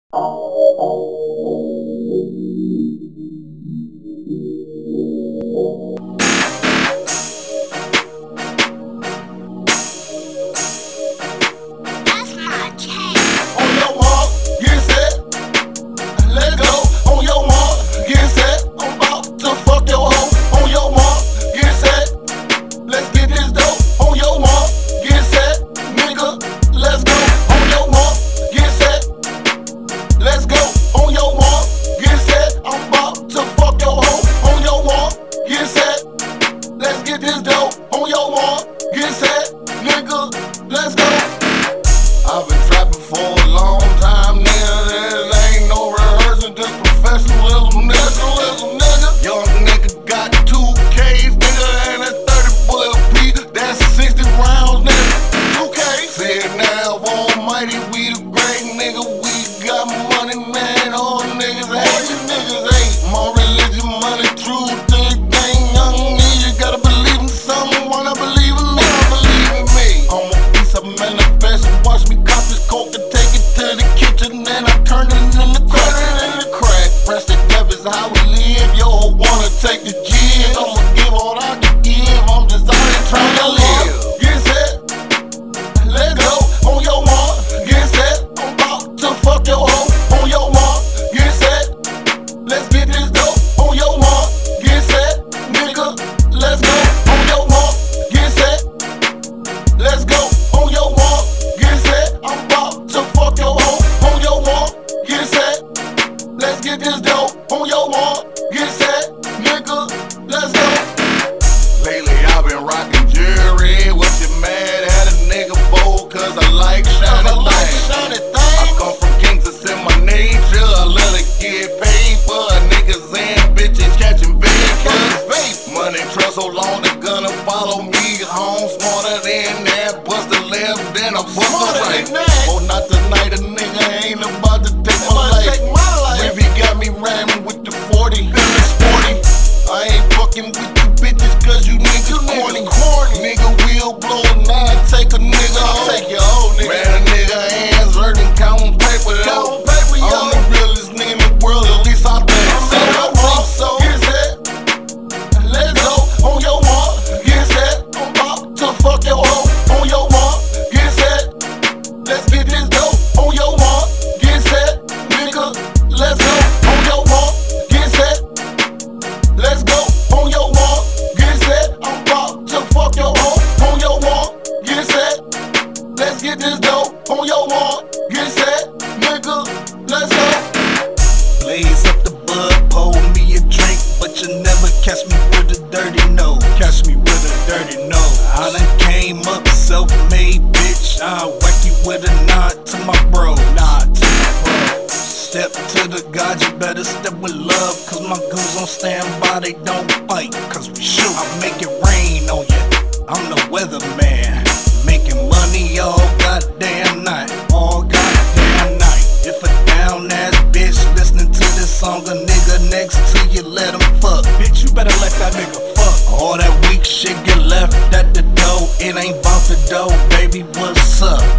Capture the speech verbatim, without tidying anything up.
I've been trapping for a long time, nigga. There ain't no rehearsing, just professionalism, nigga. nigga. Young nigga got two K's, nigga, and a thirty bullet P. That's sixty rounds, nigga. two K. Said now, almighty, we the great nigga. We got money, man. All niggas hate, you niggas hate. My religion, money, truth, thing, thing. Young me, you gotta believe in something. Wanna believe in me, I believe in me. I'm a piece of manifest. Watch me cop this coke and take it to the kitchen, and I turn it in the crack. In the crack. Rest the death is how we live. Yo, wanna take the jizz. I'ma give all I can give. I'm just out here trying to live. Get set, let's go. On your mark, get set. I'm about to fuck your hoe. On your mark, get set. Let's get this dope. On your mark, get set, nigga. Let's go. On your mark, get set. Let's go. On your mark, get set. I'm about to fuck your hoe. On your mark, get set. Let's get this dope. On your mark, get set, nigga. Let's go. Lately I've been rocking jewelry. What you mad at a nigga for? Cause I like shiny I like shiny things. I come from Kings, it's in my nature. I love to get paid for niggas and bitches catching vapors. Money trust so long they're gonna follow me home. Smarter than that, bust the left, then I bust the right. Oh, not tonight, a nigga ain't about to take my life. If he got me ramming with the forty, feeling sporty. I ain't fucking with you bitches cause you niggas corny. Nigga will blow a nine, take a nigga home. Take your old nigga. Man, a nigga hands hurting, counting paper though. I'm the realest nigga in the world, at least I think so. Get set, let's go. On your mark, get set. I'm about to fuck your hoe. On your mark, get set. Let's get this dope. On your mark, get set, nigga. Let's go. On your mark, get set. Let's go. On your mark, get set. I'm about to fuck your hoe. On your mark, get set. Let's get this dope. On your mark, get set, nigga. Let's go. Blaze up the bud, pour me a drink, but you never catch me with a dirty no. Catch me with a dirty no. I done came up self-made, bitch. I'll whack you with a nod to my bro. Nod to my bro. Step to the God, you better step with love. Cause my goons on standby, they don't fight. Cause we shoot, I make it rain on ya. I'm the weatherman, making money all goddamn night. All goddamn night. If a down ass bitch listening to this song, a nigga next to you, let him fuck. Bitch, you better let that nigga fuck. All that weak shit get left at the door. It ain't bout the dough, baby, what's up?